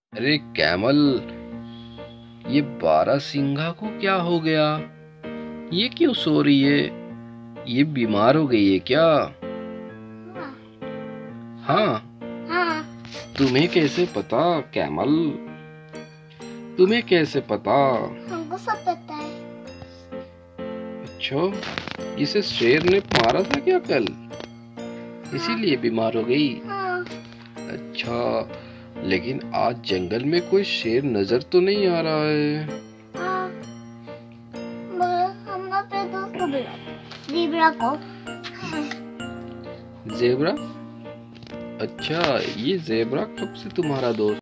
अरे कैमल, ये बारहसिंघा को क्या हो गया? ये क्यों सो रही है? ये बीमार हो गई है क्या? हाँ। हाँ। तुम्हें कैसे पता कैमल? तुम्हें कैसे पता? हमको सब पता है। अच्छा, इसे शेर ने मारा था क्या कल, इसीलिए बीमार हो गई? हाँ। अच्छा, लेकिन आज जंगल में कोई शेर नजर तो नहीं आ रहा है। हाँ। मगर हम अपने दोस्त को बुलाओ, ज़ेबरा को। जेबरा? अच्छा, ये जेबरा कब से तुम्हारा दोस्त?